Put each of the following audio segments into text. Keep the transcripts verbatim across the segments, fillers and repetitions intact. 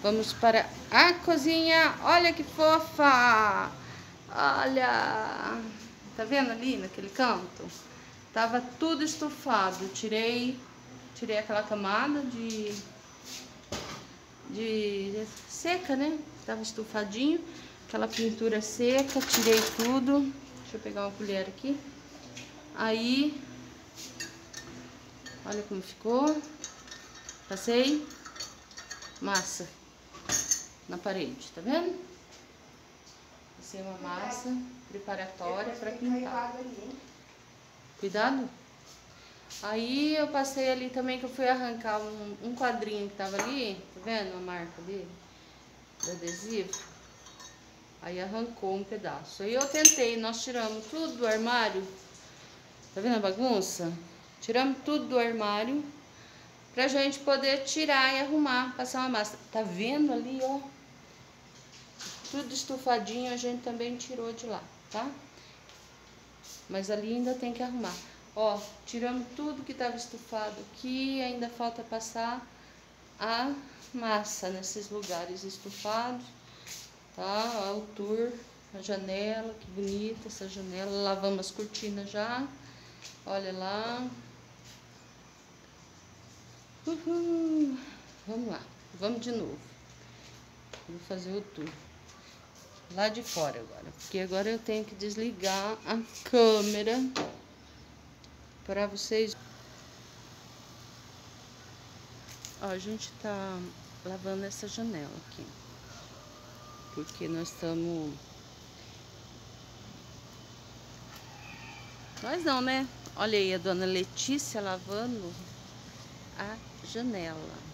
Vamos para a cozinha. Olha que fofa! Olha! Tá vendo ali naquele canto? Tava tudo estufado. Tirei, tirei aquela camada de, de seca, né? Tava estufadinho. Aquela pintura seca. Tirei tudo. Deixa eu pegar uma colher aqui. Aí, olha como ficou. Passei massa na parede, tá vendo? Passei uma massa preparatória para pintar. Cuidado. Aí eu passei ali também, que eu fui arrancar um, um quadrinho que tava ali, tá vendo a marca dele? Do adesivo. Aí arrancou um pedaço. Aí eu tentei, nós tiramos tudo do armário. Tá vendo a bagunça? Tiramos tudo do armário pra gente poder tirar e arrumar, passar uma massa. Tá vendo ali, ó? Tudo estufadinho, a gente também tirou de lá, tá? Mas ali ainda tem que arrumar. Ó, tiramos tudo que tava estufado aqui, ainda falta passar a massa nesses lugares estufados, tá? O tour, a janela, que bonita essa janela. Lavamos as cortinas já. Olha lá. Uhul. Vamos lá, vamos de novo. Vou fazer o tour lá de fora agora, porque agora eu tenho que desligar a câmera para vocês. Ó, a gente tá lavando essa janela aqui, porque nós estamos... Nós não, né? Olha aí a dona Letícia lavando a janela.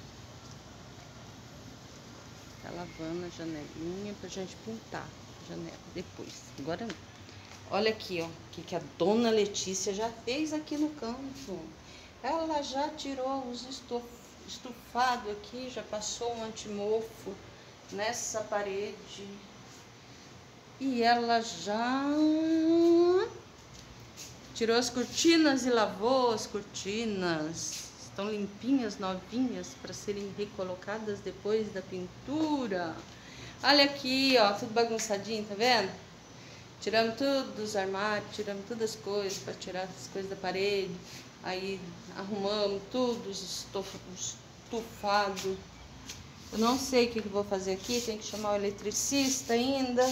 Tá lavando a janelinha pra gente pintar a janela depois. Agora não. Olha aqui, ó, o que, que a dona Letícia já fez aqui no canto. Ela já tirou os estof... estufados aqui, já passou um antimofo nessa parede. E ela já tirou as cortinas e lavou as cortinas. Estão limpinhas, novinhas, para serem recolocadas depois da pintura. Olha aqui, ó, tudo bagunçadinho, tá vendo? Tiramos tudo dos armários, tiramos todas as coisas, para tirar as coisas da parede. Aí arrumamos tudo, os estufados. Eu não sei o que eu vou fazer aqui, tem que chamar o eletricista ainda.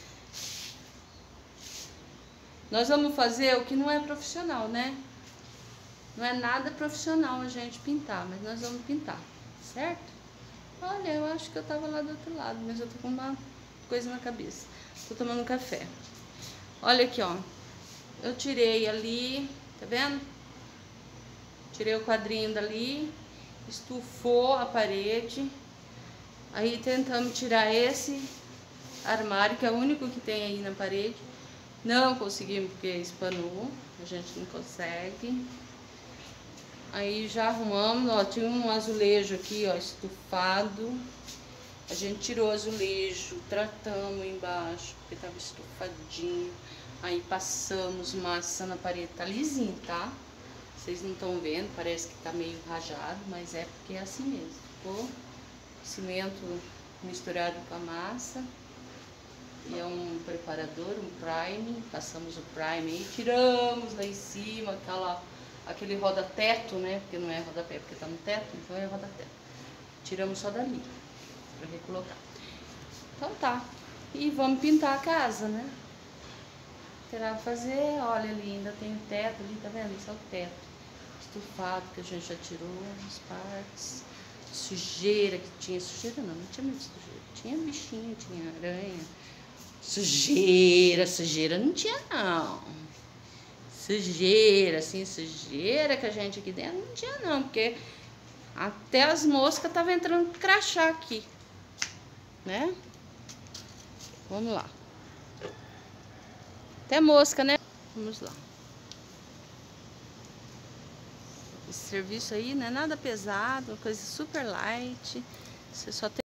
Nós vamos fazer o que não é profissional, né? Não é nada profissional a gente pintar, mas nós vamos pintar, certo? Olha, eu acho que eu tava lá do outro lado, mas eu tô com uma coisa na cabeça. Tô tomando café. Olha aqui, ó. Eu tirei ali, tá vendo? Tirei o quadrinho dali, estufou a parede. Aí tentamos tirar esse armário, que é o único que tem aí na parede. Não conseguimos porque espanou, a gente não consegue. Aí já arrumamos, ó, tinha um azulejo aqui, ó, estufado. A gente tirou o azulejo, tratamos embaixo, porque tava estufadinho. Aí passamos massa na parede, tá lisinho, tá? Vocês não estão vendo, parece que tá meio rajado, mas é porque é assim mesmo. Ficou cimento misturado com a massa. E é um preparador, um prime. Passamos o prime aí, tiramos lá em cima aquela... aquele roda-teto, né? Porque não é rodapé, porque tá no teto, então é roda-teto. Tiramos só dali, pra recolocar. Então tá. E vamos pintar a casa, né? Terá que fazer, olha ali, ainda tem o teto ali, tá vendo? Só o teto. Estufado, que a gente já tirou as partes. Sujeira, que tinha sujeira não, não tinha muito sujeira. Tinha bichinho, tinha aranha. Sujeira, sujeira não tinha não. Sujeira, assim, sujeira que a gente aqui dentro não tinha não, porque até as moscas estavam entrando crachá aqui, né? Vamos lá. Até mosca, né? Vamos lá. Esse serviço aí não é nada pesado, uma coisa super light. Você só tem